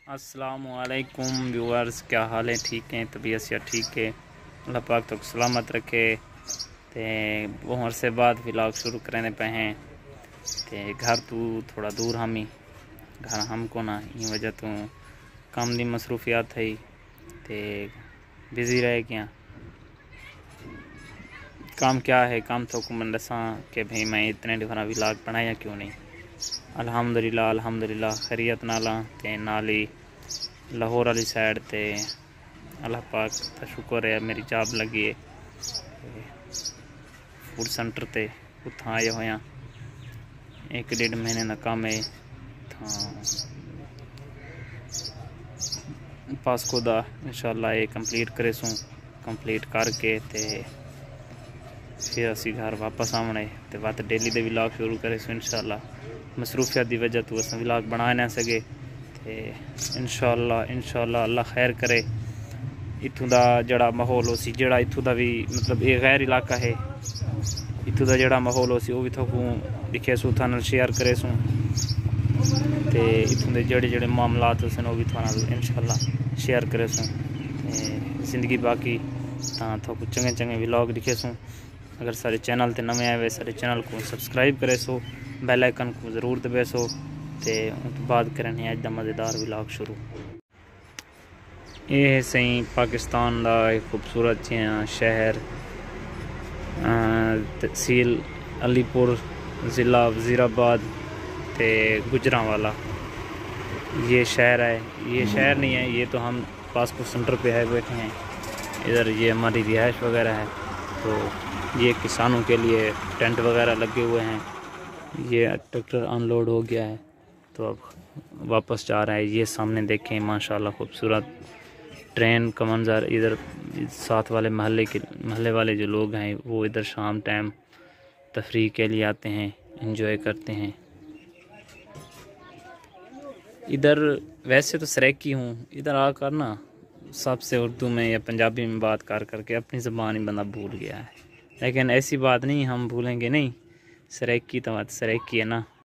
अस्सलामुअलैकुम व्यूअर्स, क्या हाल है? ठीक हैं? तबीयत से ठीक है? अल्लाह पाक तो सलामत रखे। ते बहुत अरसे बाद व्लॉग शुरू करने पे हैं। ते घर तो थोड़ा दूर हमी घर हमको ना इन वजह तो काम दी मसरूफियात है ते बिज़ी रह गया। काम क्या है? काम तो मन दसा कि भाई मैं इतने डिफरा व्लॉग बनाया क्यों नहीं। अल्हम्दुलिल्लाह अल्हम्दुलिल्लाह खैरियत नाला ते नाली लाहौर वाली साइड ते अल्लाह पाक का शुक्र है मेरी जॉब लगी है फूड सेंटर ते उत्थां आया होया 1-1.5 महीने का काम है। पास खुदा इंशाल्लाह ये कंप्लीट करे सूँ कंप्लीट करके ते फिर असी घर वापस आने ते बात डेली दे व्लॉग शुरू करे सूँ इंशाल्लाह। मसरूफियत की वजह तो अस व्लॉग बना ना सके ते इंशाल्लाह अल्लाह खैर करे। इत्थों का जड़ा माहौल हो सी जड़ा इत्थों का भी मतलब ये गैर इलाका है इत्थों का जड़ा माहौल हो सी वो भी थोकू दिखे सूँ थानल शेयर करे सूँ ते इत्थों के जड़े जड़े मामलात सन वो भी थानल इंशाल्लाह शेयर करे सूँ। जिंदगी बाकी थोकू चंगे चंगे व्लॉग दिखे सूँ। अगर सारे चैनल ते नवे आए हुए सारे चैनल को सब्सक्राइब करे सो बेल आइकन को ज़रूर दबे सो ते उस बाद करने अज का मज़ेदार व्लॉग शुरू। ये है सही पाकिस्तान का एक खूबसूरत शहर तहसील अलीपुर ज़िला वज़ीराबाद ते गुजरांवाला ये शहर है। ये शहर नहीं है, ये तो हम पासपोर्ट सेंटर पे है बैठे हैं। इधर ये हमारी रिहाइश वगैरह है। तो ये किसानों के लिए टेंट वगैरह लगे हुए हैं। ये ट्रैक्टर अनलोड हो गया है तो अब वापस जा रहा है। ये सामने देखें माशाल्लाह खूबसूरत ट्रेन का मंज़र। इधर साथ वाले महल्ले वाले जो लोग हैं वो इधर शाम टाइम तफरीह के लिए आते हैं, एंजॉय करते हैं। इधर वैसे तो सराइकी हूँ, इधर आकर ना सबसे उर्दू में या पंजाबी में बात कर करके अपनी ज़बान ही बंदा भूल गया है। लेकिन ऐसी बात नहीं, हम भूलेंगे नहीं। सराइकी तो बात सराइकी है ना।